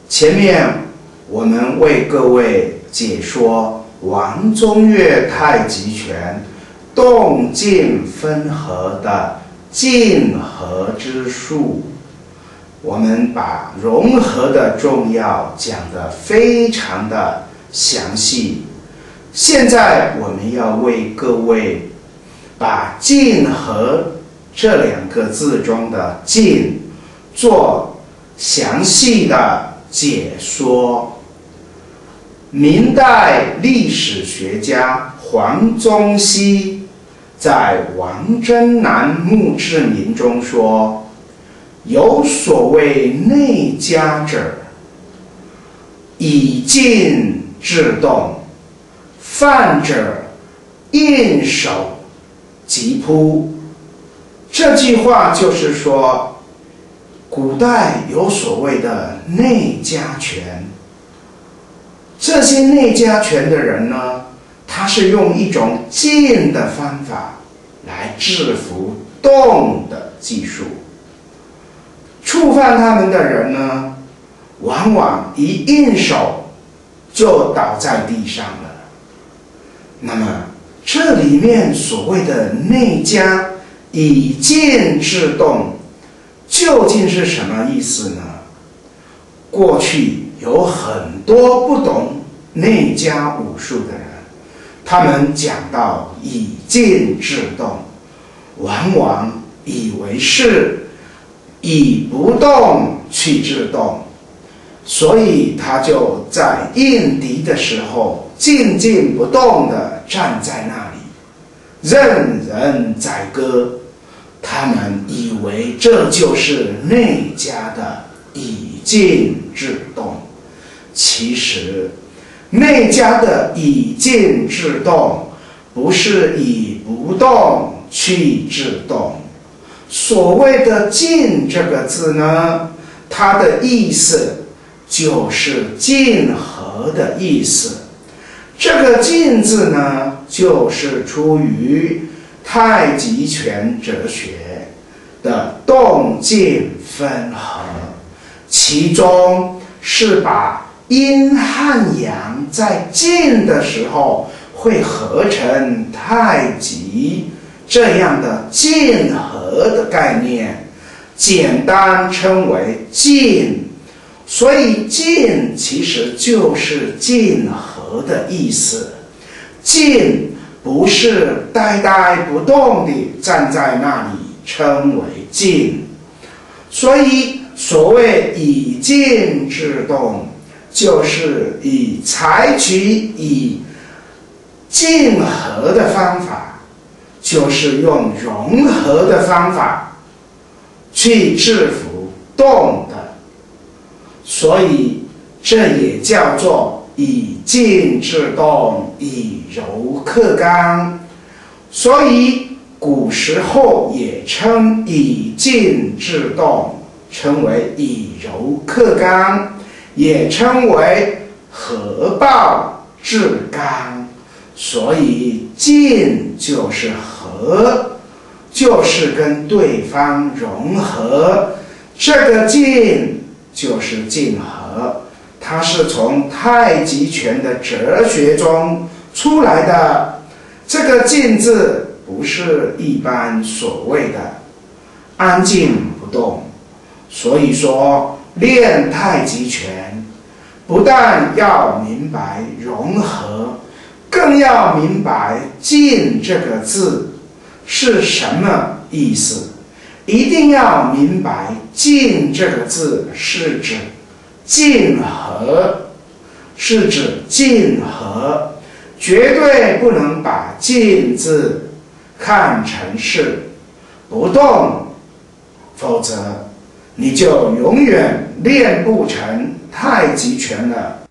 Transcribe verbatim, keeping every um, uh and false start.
前面我们为各位解说王宗岳太极拳动静分合的静合之术，我们把融合的重要讲得非常的详细。现在我们要为各位把静合这两个字中的静做详细的解说。明代历史学家黄宗羲在《王真南墓志铭》中说：“有所谓内家者，以静制动，犯者应手即扑。”这句话就是说，古代有所谓的内家拳。这些内家拳的人呢，他是用一种静的方法来制服动的技术。触犯他们的人呢，往往一应手就倒在地上了。那么这里面所谓的内家以静制动，究竟是什么意思呢？过去有很多不懂内家武术的人，他们讲到以静制动，往往以为是以不动去制动，所以他就在应敌的时候静静不动地站在那里，任人宰割。他们以为这就是内家的以静制动，其实内家的以静制动不是以不动去制动。所谓的静这个字呢，它的意思就是静和的意思。这个静字呢，就是出于太极拳哲学的动静分合，其中是把阴和阳在静的时候会合成太极这样的静和的概念，简单称为静。所以静其实就是静和的意思。静不是呆呆不动地站在那里称为静。所以所谓以静制动，就是以采取以静和的方法，就是用融合的方法去制服动的。所以这也叫做以静制动，以柔克刚。所以古时候也称以静制动，称为以柔克刚，也称为合抱制刚。所以静就是合，就是跟对方融合。这个静就是静和，它是从太极拳的哲学中出来的。这个静字不是一般所谓的安静不动。所以说练太极拳不但要明白融合，更要明白静这个字是什么意思。一定要明白静这个字是指静和，是指静和，绝对不能把静字看成是不动，否则你就永远练不成太极拳了。